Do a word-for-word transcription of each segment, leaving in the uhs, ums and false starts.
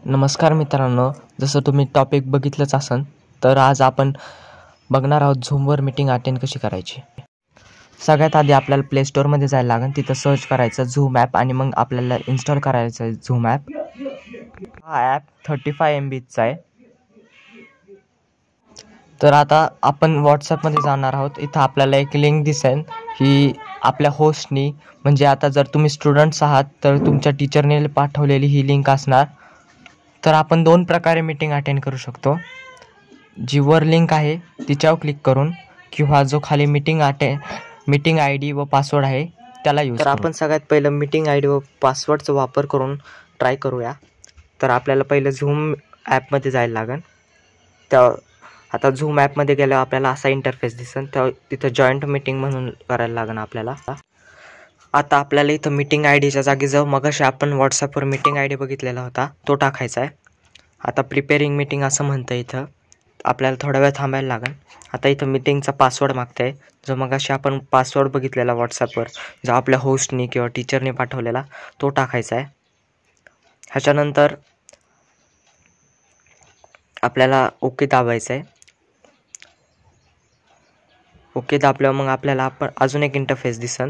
नमस्कार मित्रांनो, जसं तुम्ही टॉपिक बघितलंच असन तर आज आपण बघणार आहोत झूमवर मीटिंग अटेंड कशी करायची। सगळ्यात आधी आपल्याला प्ले स्टोअरमध्ये जायला लागेल, तिथं सर्च करायचं झूम ॲप आणि मग आपल्याला इन्स्टॉल करायचं आहे झूम ॲप। हा ॲप थर्टी फाय एम बीचा आहे। तर आता आपण व्हॉट्सॲपमध्ये जाणार आहोत। इथं आपल्याला एक लिंक दिसेल, ही आपल्या होस्टनी म्हणजे आता जर तुम्ही स्टुडंट्स आहात तर तुमच्या टीचरने पाठवलेली ही लिंक असणार। तर आपण दोन प्रकारे मीटिंग अटेंड करू शकतो, जी वर लिंक आहे तिच्यावर क्लिक करून किंवा जो खाली meeting attend meeting I D व पासवर्ड आहे त्याला यूज। तर आपण सगळ्यात पहिलं मीटिंग आय डी व पासवर्डचा वापर करून ट्राय करूया। तर आपल्याला पहिलं झूम ॲपमध्ये जायला लागेल। त्या आता झूम ॲपमध्ये गेल्यावर आपल्याला असा इंटरफेस दिसेल, तर तिथं जॉईंट मीटिंग म्हणून करायला लागेल आपल्याला। आता आपल्याला इथं मीटिंग आय डीच्या जागी जाऊ मगाशी आपण व्हॉट्सॲपवर मीटिंग आय डी बघितलेला होता तो टाकायचा आहे। आता प्रिपेरिंग मीटिंग असं म्हणतं, इथं आपल्याला थोडा वेळ थांबायला लागेल। आता इथं मीटिंगचा पासवर्ड मागतं आहे, जो मगाशी आपण पासवर्ड बघितलेला व्हॉट्सॲपवर जो आपल्या होस्टनी किंवा टीचरने पाठवलेला तो टाकायचा आहे। ह्याच्यानंतर आपल्याला ओके दाबायचं आहे। ओके दाबल्यावर मग आपल्याला आपण अजून एक इंटरफेस दिसेल।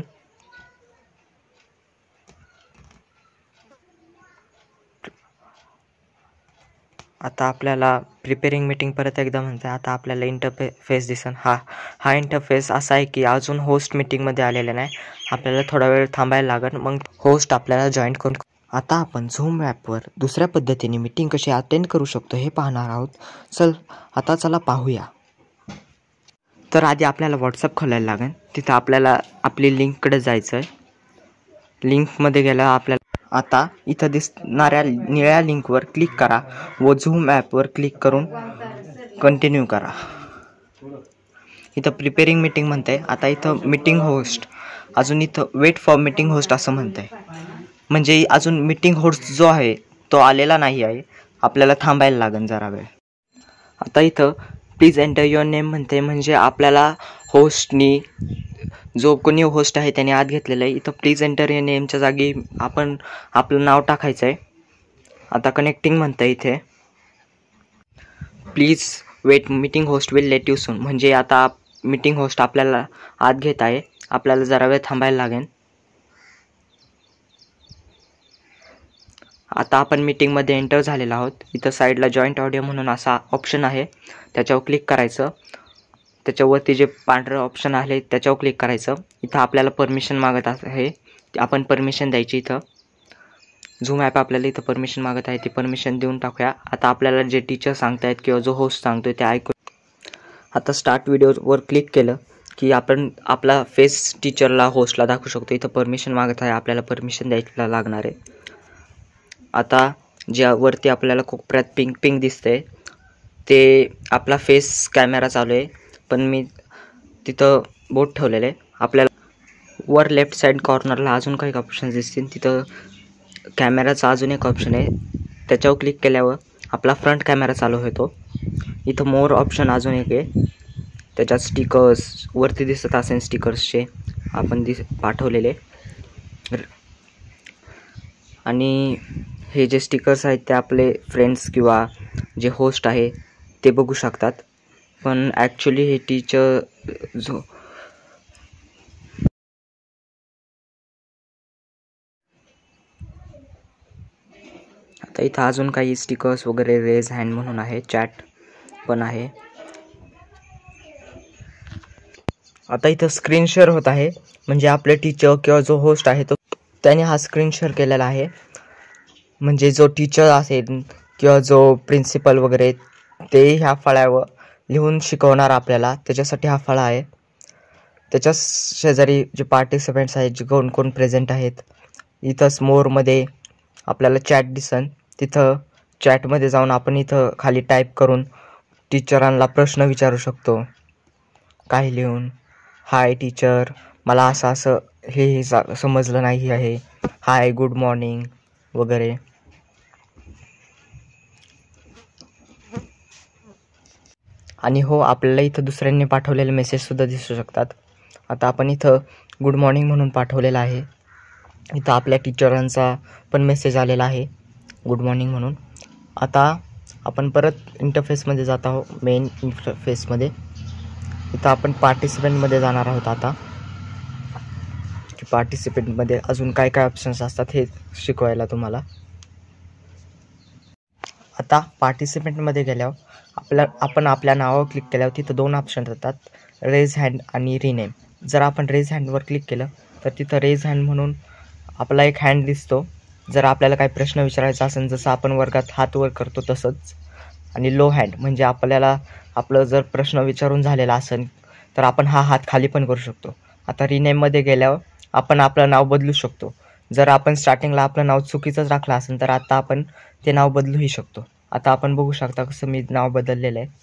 आता आपल्याला प्रिपेरिंग मीटिंग परत एकदा म्हणते। आता आपल्याला इंटरफेस दिसेल। हा हा इंटरफेस असा आहे की अजून होस्ट मीटिंगमध्ये आलेला नाही, आपल्याला थोडा वेळ थांबायला लागेल, मग होस्ट आपल्याला जॉईन करून। आता आपण झूम ॲपवर दुसऱ्या पद्धतीने मीटिंग कशी अटेंड करू शकतो हे पाहणार आहोत। चल आता चला पाहूया। तर आधी आपल्याला व्हॉट्सअप खोलायला लागेल, तिथं आपल्याला आपली लिंककडे जायचं आहे। लिंकमध्ये गेल्यावर आपल्याला आता इथं दिसणाऱ्या निळ्या लिंकवर क्लिक करा व झूम ॲपवर क्लिक करून कंटिन्यू करा। इथं प्रिपेरिंग मीटिंग म्हणते। आता इथं मीटिंग होस्ट अजून इथं वेट फॉर मीटिंग होस्ट असं म्हणतंय, म्हणजे अजून मीटिंग होस्ट जो आहे तो आलेला नाही आहे, आपल्याला थांबायला लागेल जरा वेळ। आता इथं प्लीज एंटर युअर नेम म्हणते, म्हणजे आपल्याला होस्टनी जो कोणी होस्ट आहे त्याने आत घेतलेलं आहे। इथं प्लीज एंटर युअर नेमच्या जागी आपण आपलं नाव टाकायचं आहे। आता कनेक्टिंग म्हणतं इथे, please wait meeting host will let you soon, म्हणजे आता मीटिंग होस्ट आपल्याला आत घेत आहे, आपल्याला जरा वेळ थांबायला लागेल। आता आपण मीटिंगमध्ये एंटर झालेलो आहोत। इथं साईडला जॉईंट ऑडिओ म्हणून असा ऑप्शन आहे, त्याच्यावर क्लिक करायचं। त्याच्यावरती जे पांढरं ऑप्शन आहे त्याच्यावर क्लिक करायचं। इथं आपल्याला परमिशन मागत आहे, आपण परमिशन द्यायची। इथं झूम ॲप आपल्याला इथं परमिशन मागत आहे, ती परमिशन देऊन टाकूया। आता आपल्याला जे टीचर सांगतायत किंवा जो होस्ट सांगतोय ते ऐकू। आता स्टार्ट व्हिडिओवर क्लिक केलं की आपण आपला फेस टीचरला होस्टला दाखवू शकतो। इथं परमिशन मागत आहे, आपल्याला परमिशन द्यायला लागणार आहे। आता ज्यावरती आपल्याला कोपऱ्यात पिंक पिंक दिसतंय ते आपला फेस कॅमेरा चालू आहे, पण मी तिथं बोट ठेवलेलं आहे। आपल्याला वर लेफ्ट साईड कॉर्नरला अजून काही ऑप्शन्स दिसतील, तिथं कॅमेराचा अजून एक ऑप्शन आहे, त्याच्यावर क्लिक केल्यावर आपला फ्रंट कॅमेरा चालू होतो। इथं मोर ऑप्शन अजून एक आहे, त्याच्यात स्टिकर्स वरती दिसत असेल, स्टिकर्सचे आपण दिस पाठवलेले। आणि हे जे स्टिकर्स आहेत ते आपले फ्रेंड्स किंवा जे होस्ट आहे ते बघू शकतात, पण ॲक्च्युली हे टीचर जो आता इथं अजून काही स्टिकर्स वगैरे रेज हँड म्हणून आहे, चॅट पण आहे। आता इथं स्क्रीन शेअर होत आहे, म्हणजे आपले टीचर किंवा जो होस्ट आहे तो त्याने हा स्क्रीन शेअर केलेला आहे, म्हणजे जो टीचर असेल किंवा जो प्रिन्सिपल वगैरे ते ह्या फळ्यावर लिहून शिकवणार आपल्याला, त्याच्यासाठी हा फळा आहे। त्याच्या शेजारी जे पार्टिसिपेंट्स आहेत, जे कोण कोण प्रेझेंट आहेत, इथंच मोरमध्ये आपल्याला चॅट दिसन, तिथं चॅटमध्ये जाऊन आपण इथं खाली टाईप करून टीचरांना प्रश्न विचारू शकतो, काही लिहून हाय टीचर, मला असं असं हे हे समजलं नाही आहे, हाय गुड मॉर्निंग वगैरे। आणि हो, आपल्याला इथं दुसऱ्यांनी पाठवलेले मेसेजसुद्धा दिसू शकतात। आता आपण इथं गुड मॉर्निंग म्हणून पाठवलेलं आहे, इथं आपल्या टीचरांचा पण मेसेज आलेला आहे गुड मॉर्निंग म्हणून। आता आपण परत इंटरफेसमध्ये जात आहोत, मेन इंटरफेसमध्ये. इथं आपण पार्टिसिपेंटमध्ये जाणार आहोत. आता की पार्टिसिपेंटमध्ये अजून काय काय ऑप्शन्स असतात हे शिकवायला तुम्हाला. आता पार्टिसिपेंटमध्ये गेल्यावर आपल्या आपण आपल्या नावावर क्लिक केल्यावर तिथं दोन ऑप्शन येतात, रेज हँड आणि रिनेम. जर आपण रेज हँडवर क्लिक केलं तर तिथं रेज हँड म्हणून आपला एक हँड दिसतो. जर आपल्याला काही प्रश्न विचारायचा असेल, जसं आपण वर्गात हात वर करतो तसंच. आणि लो हँड म्हणजे आपल्याला आपलं जर प्रश्न विचारून झालेला असेल तर आपण हा हात खाली पण करू शकतो. आता रिनेममध्ये गेल्यावर आपण आपलं नाव बदलू शकतो. जर आपण स्टार्टिंगला आपलं नाव चुकीचंच राखलं असेल तर आता आपण ते नाव बदलूही शकतो. आता आपण बघू शकता कसं मी नाव बदललेलं आहे.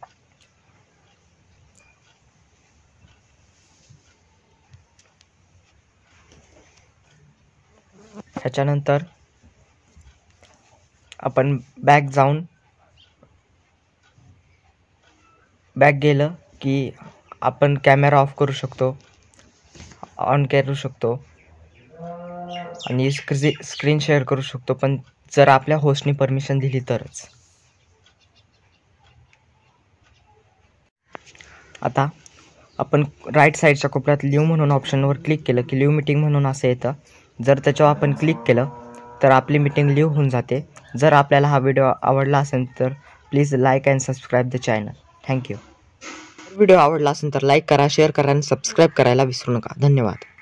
ह्याच्यानंतर आपण बॅक जाऊन बॅक गेलं की आपण कॅमेरा ऑफ करू शकतो, ऑन करू शकतो आणि स्क्री स्क्रीन शेअर करू शकतो, पण जर आपल्या होस्टनी परमिशन दिली तरच. आता आपण राईट साईडच्या कोपऱ्यात लिव्ह म्हणून ऑप्शनवर क्लिक केलं की लिव्ह मीटिंग म्हणून असं येतं. जर त्याच्यावर आपण क्लिक केलं तर आपली मीटिंग लिव्ह होऊन जाते. जर आपल्याला हा व्हिडिओ आवडला असेल तर please like and subscribe the channel. Thank you. Video आवडला असेल तर लाईक करा, शेअर करा आणि सबस्क्राईब करायला विसरू नका. धन्यवाद.